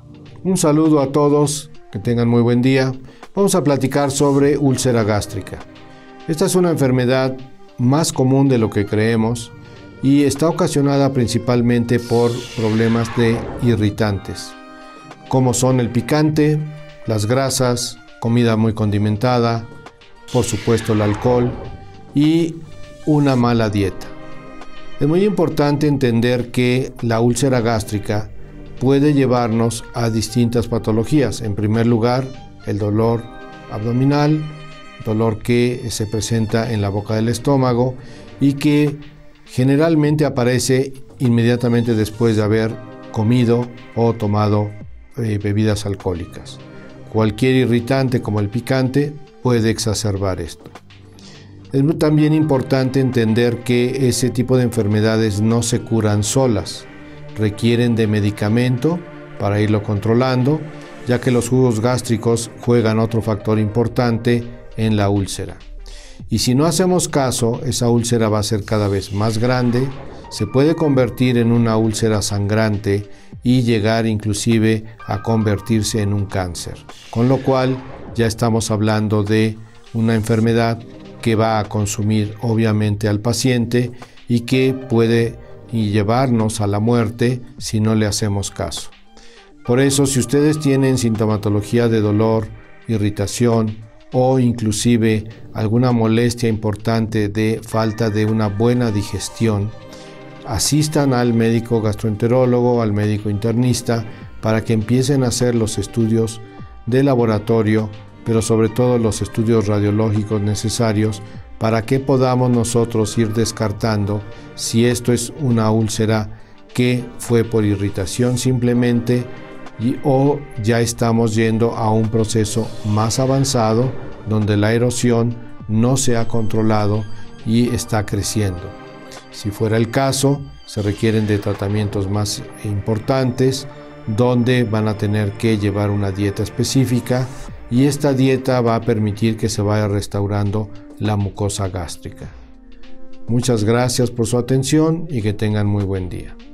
Un saludo a todos, que tengan muy buen día. Vamos a platicar sobre úlcera gástrica. Esta es una enfermedad más común de lo que creemos y está ocasionada principalmente por problemas de irritantes, como son el picante, las grasas, comida muy condimentada, por supuesto el alcohol y una mala dieta. Es muy importante entender que la úlcera gástrica puede llevarnos a distintas patologías. En primer lugar, el dolor abdominal, dolor que se presenta en la boca del estómago y que generalmente aparece inmediatamente después de haber comido o tomado bebidas alcohólicas. Cualquier irritante como el picante puede exacerbar esto. Es también importante entender que ese tipo de enfermedades no se curan solas, requieren de medicamento para irlo controlando, ya que los jugos gástricos juegan otro factor importante en la úlcera. Y si no hacemos caso, esa úlcera va a ser cada vez más grande, se puede convertir en una úlcera sangrante y llegar inclusive a convertirse en un cáncer. Con lo cual ya estamos hablando de una enfermedad que va a consumir obviamente al paciente y que puede llevarnos a la muerte si no le hacemos caso. Por eso, si ustedes tienen sintomatología de dolor, irritación o inclusive alguna molestia importante de falta de una buena digestión, asistan al médico gastroenterólogo, al médico internista, para que empiecen a hacer los estudios de laboratorio, pero sobre todo los estudios radiológicos necesarios para que podamos nosotros ir descartando si esto es una úlcera que fue por irritación simplemente o ya estamos yendo a un proceso más avanzado donde la erosión no se ha controlado y está creciendo. Si fuera el caso, se requieren de tratamientos más importantes donde van a tener que llevar una dieta específica y esta dieta va a permitir que se vaya restaurando la mucosa gástrica. Muchas gracias por su atención y que tengan muy buen día.